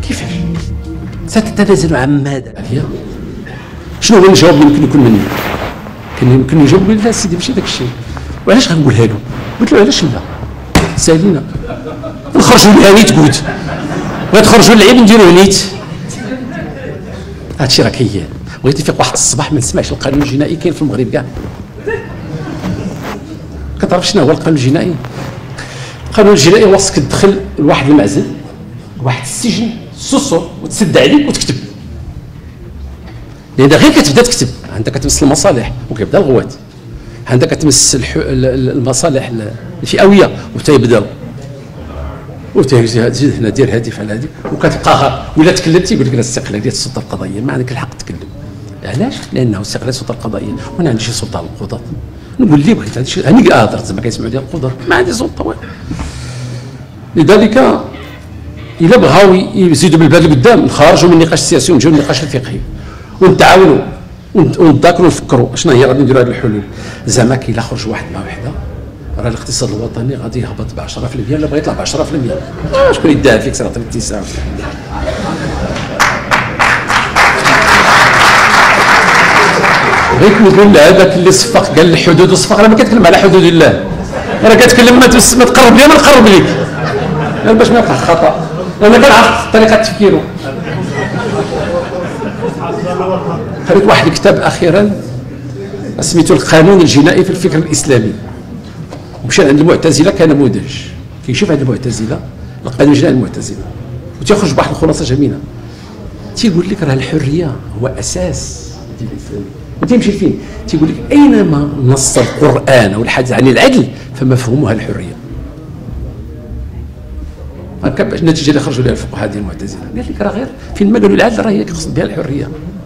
كيفاش ستتنازل عن ماذا؟ شنو هو الجواب اللي يمكن يكون مني؟ كان يمكن يجاوب لي لا سيدي ماشي داك الشيء. وعلاش غنقولها له؟ قلت له علاش لا؟ سالينا نخرجوا لها نيت قلت وتخرجوا اللعيب نديروا نيت. هادشي راه كيان. بغيتي فيق واحد الصباح ما نسمعش القانون الجنائي كاين في المغرب كاع. كتعرف شنو هو القانون الجنائي؟ القانون الجنائي هو خصك تدخل لواحد المعزل واحد السجن سوسو وتسد عليك وتكتب. لان غير كتبدا تكتب عندك كتمس المصالح وكيبدا الغوات، عندك كتمس المصالح الفئويه وتيبدا وتزيد هنا دير هادي فعل هادي وكتبقى ولا تكلمتي يقول لك لا استقلاليه السلطه القضائيه ما عندك الحق تتكلم. علاش؟ لانه استقلاليه السلطه القضائيه وانا عندي شي سلطه على القضاه. نقول لي بغيت هادشي هاني هضرت زعما كيسمعوا ديال القضاه ما عندي سلطه والو. لذلك الا بغاو يزيدوا بالبال لقدام نخرجوا من النقاش السياسي ونجيو للنقاش الفقهي ونتعاونوا ونتذاكروا ونفكروا شنو هي غادي نديروا هذه الحلول. زعما كي الا خرج واحد مع وحده راه الاقتصاد الوطني غادي يهبط ب 10% ولا بغى يطلع ب 10%. شكون يدعي فيك صراحه الاتساع؟ بغيت نقول لهذاك اللي صفق قال الحدود وصفق راه ما كتكلم على حدود الله، راه كتكلم ما تقرب لي ما نقرب ليك باش ما يوقع خطا. انا كنعرف طريقه تفكيره. قريت واحد الكتاب اخيرا سميتو القانون الجنائي في الفكر الاسلامي، ومشى عند المعتزله كنموذج كيشوف عند المعتزله القانون الجنائي المعتزله وتيخرج بواحد الخلاصه جميله. تيقول لك راه الحريه هو اساس ديال الاسلام وتيمشي فين؟ تيقول لك اينما نص القران او الحديث عن العدل فمفهومها الحريه. هكا باش النتيجه اللي خرجوا لها الفقهاء ديال المعتزله قال لك راه غير فين ما قالوا العدل راه هي كيقصد بها الحريه.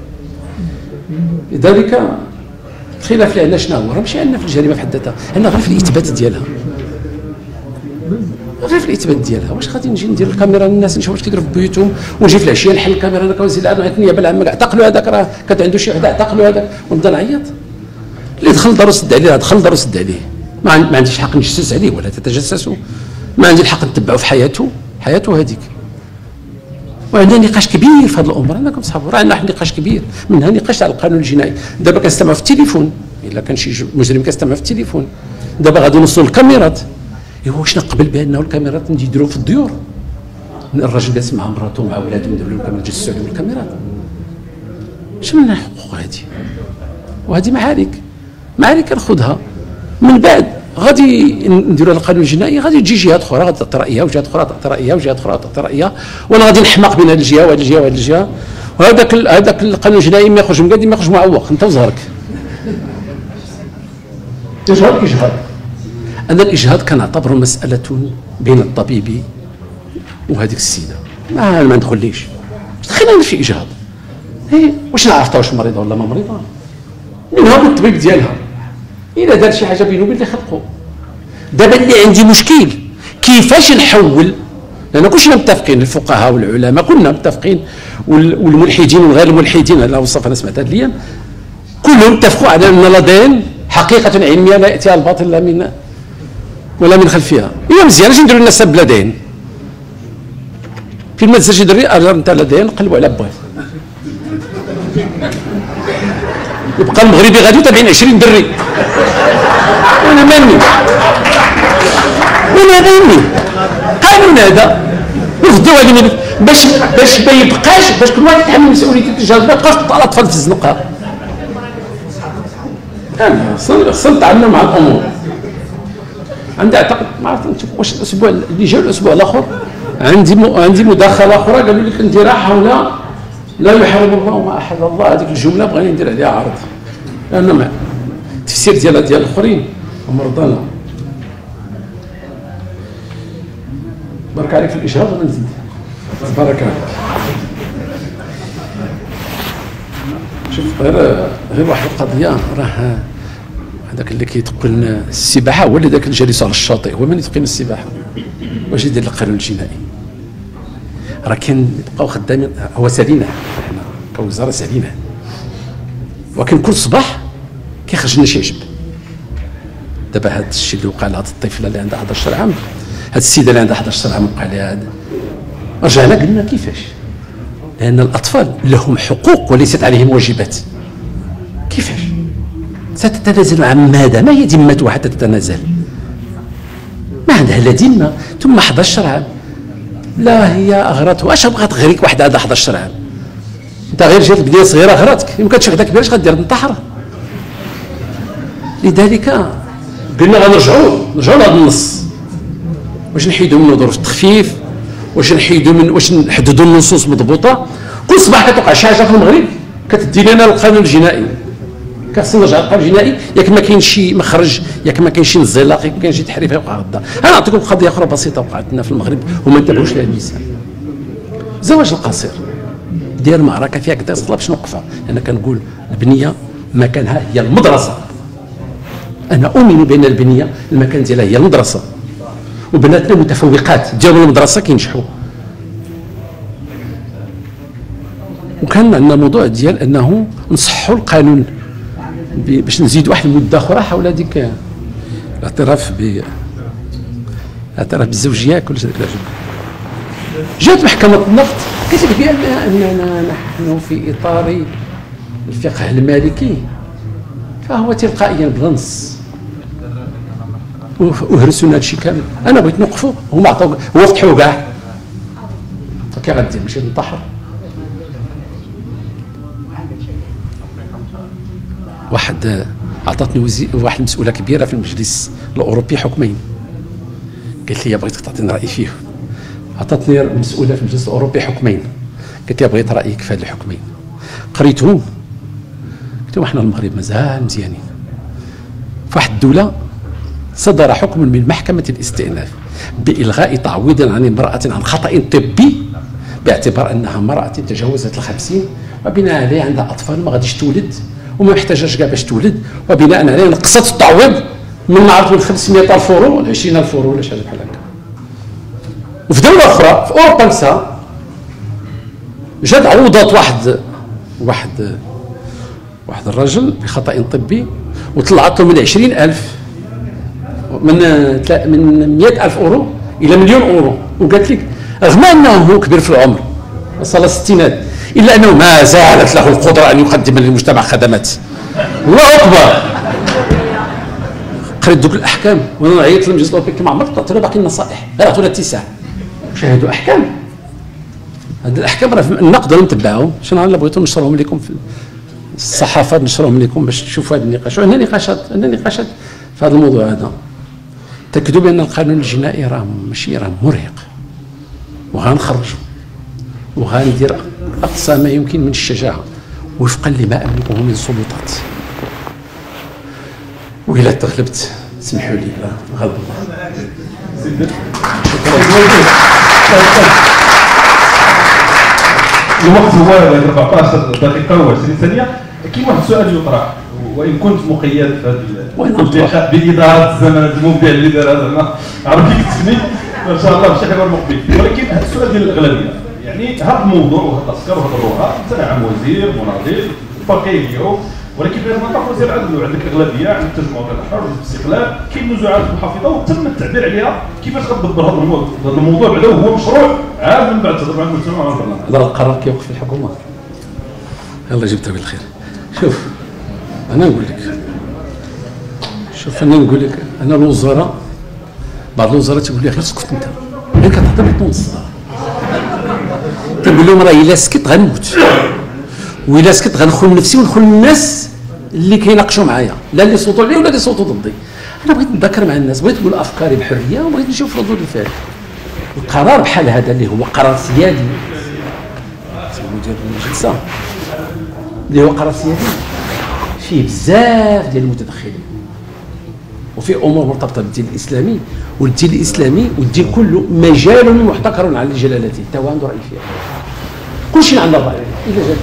لذلك الخلاف اللي عندنا شنو هو؟ راه ماشي عندنا في الجريمه في حد ذاتها، عندنا غير في الاثبات ديالها. غير في الاثبات ديالها. واش غادي نجي ندير الكاميرا للناس نشوف واش كيديروا في بيوتهم ونجي في العشيه نحل الكاميرا انا كنزيد العنوان النيابه العامه اعتقلوا هذاك راه كانت عنده شي وحده اعتقلوا هذاك ونبدا نعيط. اللي دخل دارو سد عليه دخل دارو سد عليه. ما عنديش حق نجسس عليه ولا تتجسسوا. ما عندي الحق نتبعوا في حياته هذيك. وعندنا نقاش كبير في هذه الامور. انا كنصحابوا راه عندنا نقاش كبير منها نقاش على القانون الجنائي. دابا كنستمعوا في التليفون الا كان شي مجرم كيستمع في التليفون. دابا غادي نوصلوا للكاميرات. ايوا واش نقبل بانه الكاميرات نديروها في الديور؟ الراجل جالس مع مراته ومع ولادهم يديروا لهم الكاميرات يجسسوا عليهم الكاميرات. شنو من الحقوق هذه؟ وهذه معارك ناخذها من بعد غادي نديروا القانون الجنائي غادي تجي جهات اخرى غادي تعطي رايها وجهات اخرى تعطي رايها وجهات اخرى تعطي رايها وانا غادي نحماق بين هذه الجهه وهذه الجهه وهذه الجهه وهذاك القانون الجنائي ما يخرج مقاد ما يخرج معوق انت وزهرك. اجهاض انا الاجهاض كنعتبره مساله بين الطبيب وهذيك السيده ما ندخليش خلينا في اجهاض. واش نعرفها واش مريضه ولا ما مريضه منها من الطبيب ديالها الا دار شي حاجه بينه وبين اللي خلقوا. دابا اللي عندي مشكل كيفاش نحول لان كلشي متفقين الفقهاء والعلماء كلنا متفقين والملحدين وغير الملحدين هذا وصف انا سمعت هذا الايام كلهم اتفقوا على ان الادين حقيقه علميه لا ياتيها الباطل لا من ولا من خلفها. ايوا مزيان اش نديروا الناس بلادين فين ما تسجل دري انت الادين قلبوا على باز يبقى المغربي غادي تابعين 20 دري وانا مالني قانون هذا وخدوا هذه باش ما يبقاش باش كل واحد يتحمل مسؤوليه الجهاز ما يبقاش الاطفال في الزنقه. انا خصنا نتعاملوا مع الامور. عندي اعتقد ما عرفت نشوف واش الاسبوع اللي جا الاسبوع الاخر عندي مداخله اخرى قالوا لي نديرها حول لا يحرم الله ما احل الله. هذيك الجمله بغينا ندير عليها عرض لان مع التفسير ديال الاخرين ومرضانا. بارك عليك في الاشهاد ولا نزيد؟ بارك عليك. شوف غير واحد القضيه راه هذاك اللي كيتقن السباحه هو اللي ذاك الجالس على الشاطئ هو من يتقن السباحه واش يدير القانون الجنائي. راه كنبقاو خدامين هو سالينا حنا كوزاره سالينا ولكن كل صباح كيخرج لنا شي عجب. دابا هذا الشيء اللي وقع لهاد الطفله اللي عندها 11 عام هاد السيده اللي عندها 11 عام وقع لها هذا رجعنا قلنا كيفاش لأن الأطفال لهم حقوق وليست عليهم واجبات. كيفاش ستتنازل عن ماذا؟ ما هي ذمتها حتى تتنازل؟ ما عندها لا ذمة. ثم 11 عام، لا هي أغرته. اش بغات تغريك واحد عندها 11 عام؟ انت غير جات بدايه صغيره غراتك، يمكن شي وحده كبيره اش غدير؟ تنتحر. لذلك قلنا غنرجعوا لهذا النص، واش نحيدوا منه ظروف التخفيف، واش نحيدوا من، واش نحددوا النصوص مضبوطه. كل صباح كتوقع شي حاجه في المغرب كتدي لنا القانون الجنائي، كنرجع للقانون الجنائي. ياك ما كاين شي مخرج، ياك ما كاين شي انزلاق، ياك ما كاين شي تحريف يوقع غدا. انا نعطيكم قضيه اخرى بسيطه وقعت لنا في المغرب وما انتبهوش لها الميزان. الزواج القصير ديال معركه فيها كدا صلاه باش نوقفها. انا كنقول البنيه مكانها هي المدرسه. انا اؤمن بان البنيه المكان ديالها هي المدرسه، وبناتنا متفوقات جاوا المدرسه كينجحوا. وكان عندنا موضوع ديال انه نصحوا القانون باش نزيد واحد المده اخرى حول هذيك الاعتراف بالزوجيه. كل شيء جات محكمه النفط كتب باننا نحن في اطار الفقه المالكي، فهو تلقائيا بلا نص وهرسونا هادشي كامل. انا بغيت نوقفوا، هما عطاو، هو فتحوه كاع، كي غدير ماشي ننتحر. واحد عطاتني واحد المسؤوله كبيره في المجلس الاوروبي حكمين، قالت لي بغيتك تعطيني راي فيه. عطاتني المسؤوله في المجلس الاوروبي حكمين، قالت لي بغيت رايك في هذه الحكمين. قريتهم قلت لهم احنا المغرب مازال مزيانين. في واحد الدوله صدر حكم من محكمه الاستئناف بالغاء تعويض عن امراه عن خطا طبي باعتبار انها امراه تجاوزت ال50 وبناء عليه عندها اطفال ما غاديش تولد وما محتاجاش كاع باش تولد، وبناء عليه نقصت التعويض من ما عرفت من 500,000 يورو ل 20,000 يورو ولا شي حاجه بحال هكا. وفي دوله اخرى في اوروبا نساء جات عوضات واحد الرجل بخطأ طبي وطلعت له من 20,000 من 100,000 يورو الى 1,000,000 يورو. وقالت لك رغم انه هو كبير في العمر وصل الستينات الا انه ما زالت له القدره ان يقدم للمجتمع خدمات. الله اكبر. قريت دوك الاحكام وانا عيطت للمجلس الاوروبي كما عمرت عطيت له باقي النصائح، غير عطونا 9 شاهدوا احكام. هذه الاحكام راه نقدروا نتبعهم. شنو انا بغيتو نشرهم لكم في الصحافه، نشرهم لكم باش تشوفوا هذا النقاش. وعندنا نقاشات في هذا الموضوع هذا. تاكدوا بان القانون الجنائي راه ماشي راه مرهق، وغنخرجوا وغندير اقصى ما يمكن من الشجاعه وفقا لما املكه من سلطات. وإلا تغلبت سمحوا لي غلب الله. الوقت هو 14 دقيقة و20 ثانية. كاين واحد السؤال يطرح وإن كنت مقيد في هذا بإدارة الزمن المبدع اللي دار هذا، عرفتي كتبني إن شاء الله في شي حوار مقبل. ولكن السؤال ديال الأغلبية، يعني هذا الموضوع وهذا الأفكار وهذا الرؤى، أنت نعم وزير مناضل باقي اليوم، ولكن في هذا المنطقه وزير العدل وعندك اغلبيه عند التجمع الحر والاستقلال، كاين نزوعات في المحافظه وتم التعبير عليها. كيفاش غتدبر هذا الموضوع بعدا وهو مشروع عاد من بعد تهضر مع المجتمع ومع البرلمان؟ هذا القرار كيوقف في الحكومه. يلا جبتها بالخير. شوف انا نقول لك، انا الوزراء بعض الوزراء تقول لي غير اسكت انت، غير كتهضر بالنص. تنقول لهم راه الا سكت غنموت، وإلا سكت غنخون نفسي ونخون الناس اللي كيناقشوا معايا، لا اللي صوتوا عليا ولا اللي صوتوا ضدي. انا بغيت نذكر مع الناس، بغيت نقول افكاري بحريه وبغيت نشوف ردود الفعل. القرار بحال هذا اللي هو قرار سيادي مدير الجلسه اللي هو قرار سيادي فيه بزاف ديال المتدخلين وفي امور مرتبطه بالدين الاسلامي، والدين الاسلامي والدين كله مجال محتكر على جلالته، حتى هو عنده راي فيها. كلشي عندنا الراي الا جات.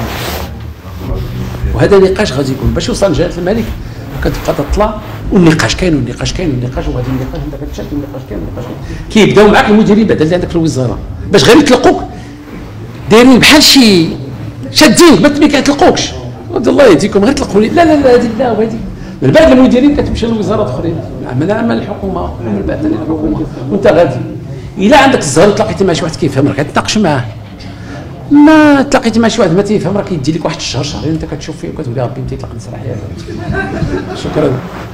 وهذا نقاش غادي يكون باش يوصل لجلاله الملك، كتبقى تطلع والنقاش كاين وغادي النقاش عندك تشات النقاش كاين كيبداو معاك المديرين بعدا اللي عندك في الوزاره باش غير يطلقوك دايرين بحال شي شادين ما كيطلقوكش. الله يهديكم غير طلقوني، لا هذه لا وهذه. من بعد المديرين كتمشي للوزارات اخرين، من عمل الحكومه ومن بعد الحكومه وانت غادي. الا عندك الزهر تلاقيتي مع شي واحد كيفهم راك تناقش معاه ما تلاقيت مع شي واحد ما تيفهم راه كيدي لك واحد الشهر شهرين انت كتشوف فيه وكتقول يا ربي انت يطلق نصراحه. شكرا.